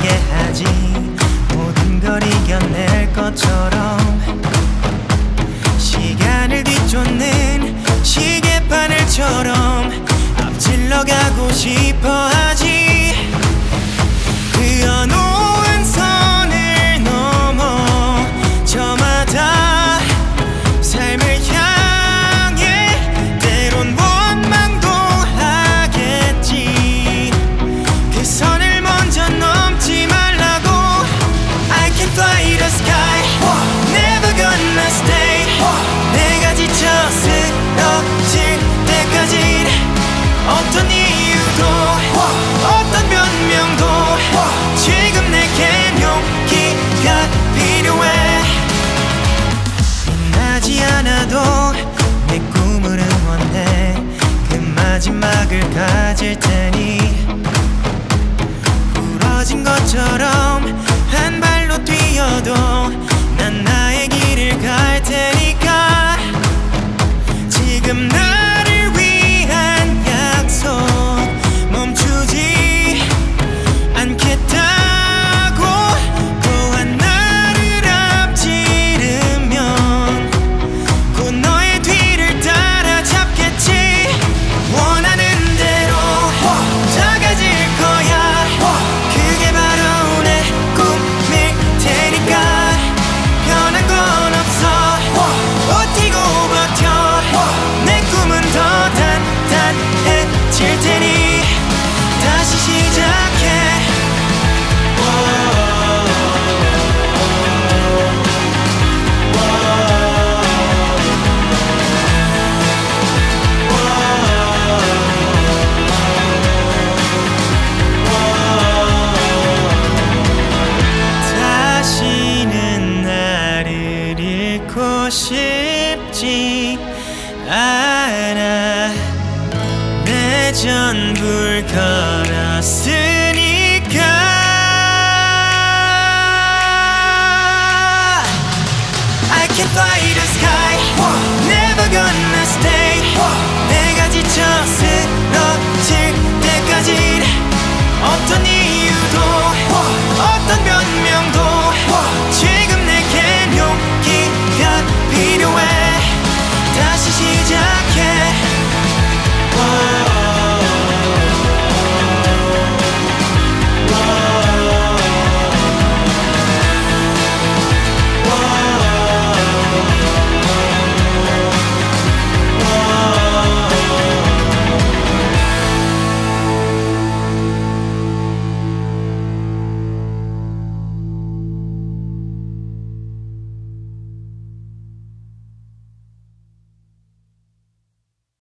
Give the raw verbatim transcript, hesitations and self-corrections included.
알게 하지. 모든 걸 이겨낼 것처럼 시간을 뒤쫓는 시계바늘처럼 앞질러 가고 싶어 하지. 그어놓은 선을 넘어 저마다 삶을 향해 때론 원망도 하겠지. 그 선을 먼저 넘지 말라고. I can fly the sky, never gonna stay. 내가 지쳐 쓰러질 때까지 어떤 이유도 어떤 변명도 지금 내겐 용기가 필요해. 빛나지 않아도 내 꿈을 응원해. 그 마지막을 가질 테니 부러진 것처럼 한 발로 뛰어도 난 나의 길을 갈 테니까.